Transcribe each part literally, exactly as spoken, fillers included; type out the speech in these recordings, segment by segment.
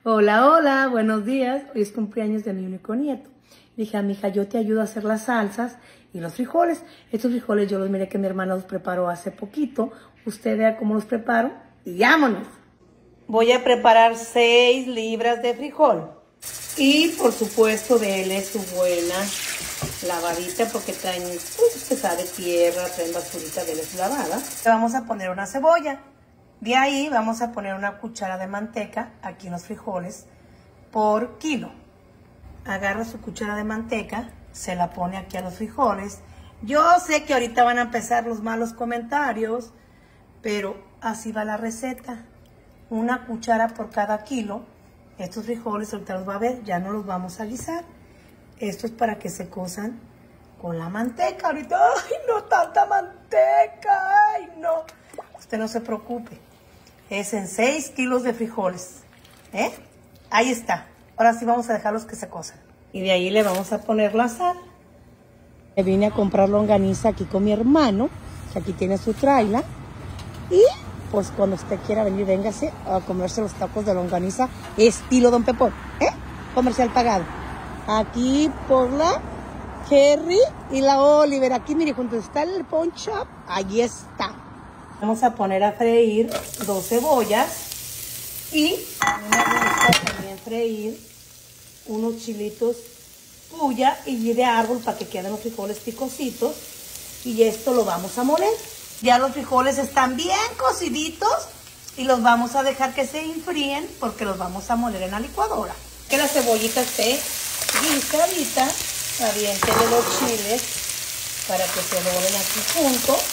Hola, hola, buenos días. Hoy es cumpleaños de mi único nieto. Dije a mi hija, yo te ayudo a hacer las salsas y los frijoles. Estos frijoles yo los miré que mi hermana los preparó hace poquito. Usted vea cómo los preparo y vámonos. Voy a preparar seis libras de frijol. Y por supuesto, déle su buena lavadita porque traen, pues, pesada de tierra, traen basurita, déle su lavada. Le vamos a poner una cebolla. De ahí vamos a poner una cuchara de manteca aquí en los frijoles por kilo. Agarra su cuchara de manteca, se la pone aquí a los frijoles. Yo sé que ahorita van a empezar los malos comentarios, pero así va la receta. Una cuchara por cada kilo. Estos frijoles ahorita los va a ver, ya no los vamos a guisar. Esto es para que se cosan con la manteca. Ahorita, ¡ay, no tanta manteca! ¡Ay, no! Usted no se preocupe. Es en seis kilos de frijoles. ¿Eh? Ahí está. Ahora sí vamos a dejarlos que se cosan. Y de ahí le vamos a poner la sal. Me vine a comprar longaniza aquí con mi hermano, que aquí tiene su traila. Y pues cuando usted quiera venir, véngase a comerse los tacos de longaniza estilo Don Pepón. ¿Eh? Comercial pagado. Aquí por la Kerry y la Oliver. Aquí, mire, junto está el pawn shop, allí está. Vamos a poner a freír dos cebollas y me gusta también freír unos chilitos puya y de árbol para que queden los frijoles picositos. Y esto lo vamos a moler. Ya los frijoles están bien cociditos y los vamos a dejar que se enfríen porque los vamos a moler en la licuadora. Que la cebollita esté guisadita, aviéntele los chiles para que se doren aquí juntos.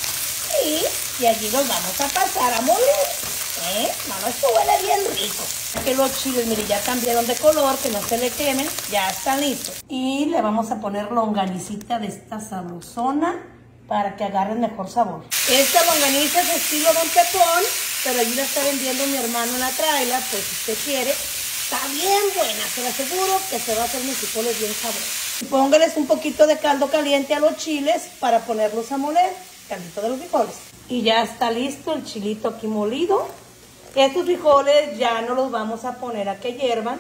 Y, y allí los vamos a pasar a moler. ¿Eh? Mamá, esto huele bien rico. Que los chiles, mire, ya cambiaron de color, que no se le quemen, ya están listos. Y le vamos a poner longanicita de esta sabrosona para que agarren mejor sabor. Esta longaniza es estilo Don Pepón, pero allí la está vendiendo mi hermano en la traila, pues si usted quiere. Está bien buena, se lo aseguro que se va a hacer mis frijoles bien sabrosos. Póngales un poquito de caldo caliente a los chiles para ponerlos a moler. Caldito de los frijoles. Y ya está listo el chilito aquí molido. Estos frijoles ya no los vamos a poner a que hiervan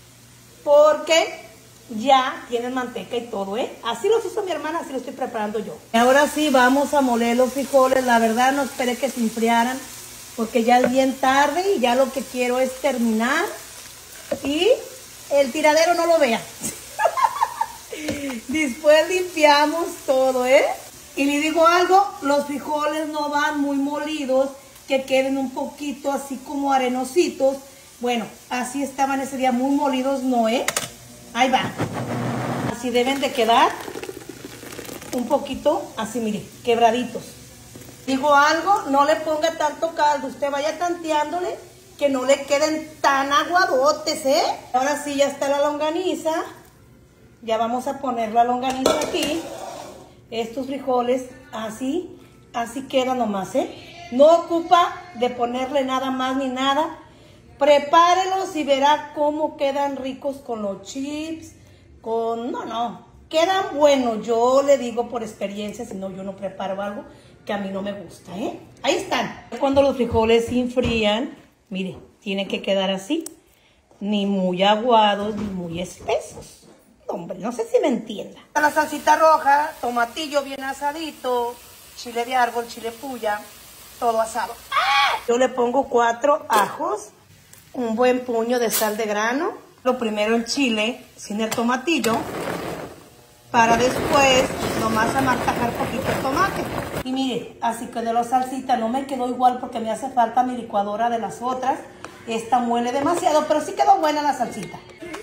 porque ya tienen manteca y todo, ¿eh? Así los hizo mi hermana, así lo estoy preparando yo. Ahora sí vamos a moler los frijoles. La verdad no esperé que se enfriaran porque ya es bien tarde y ya lo que quiero es terminar y el tiradero no lo vea. Después limpiamos todo, ¿eh? Y le digo algo, los frijoles no van muy molidos, que queden un poquito así como arenositos. Bueno, así estaban ese día, muy molidos no, ¿eh? Ahí va. Así deben de quedar, un poquito así, mire, quebraditos. Digo algo, no le ponga tanto caldo, usted vaya tanteándole que no le queden tan aguadotes, ¿eh? Ahora sí ya está la longaniza, ya vamos a poner la longaniza aquí. Estos frijoles así, así quedan nomás, ¿eh? No ocupa de ponerle nada más ni nada. Prepárelos y verá cómo quedan ricos con los chips, con... No, no, quedan buenos. Yo le digo por experiencia, si no yo no preparo algo que a mí no me gusta, ¿eh? Ahí están. Cuando los frijoles se enfrían, mire, tienen que quedar así. Ni muy aguados, ni muy espesos. Hombre, no sé si me entienda. La salsita roja, tomatillo bien asadito, chile de árbol, chile puya, todo asado. ¡Ah! Yo le pongo cuatro ajos, un buen puño de sal de grano. Lo primero el chile, sin el tomatillo, para después nomás amartajar poquito el tomate. Y mire, así que de la salsita no me quedó igual porque me hace falta mi licuadora de las otras. Esta muele demasiado, pero sí quedó buena la salsita.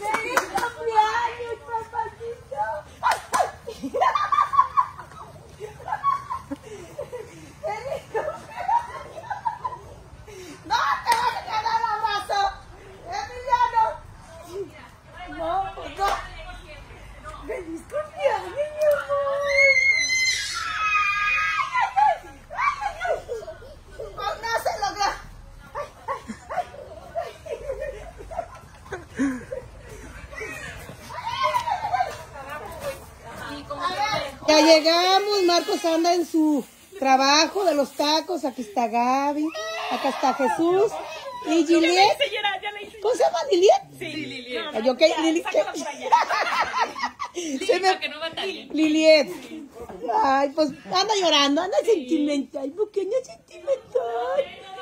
Ya llegamos, Marcos anda en su trabajo de los tacos. Aquí está Gaby, acá está Jesús y Juliet. ¿Cómo se llama? ¿Liliet? Sí, Liliet. No, yo que Lili, Sácala por allá. se me... que no batalle. Liliet. Ay, pues anda llorando, anda sentimental, porque anda sentimental.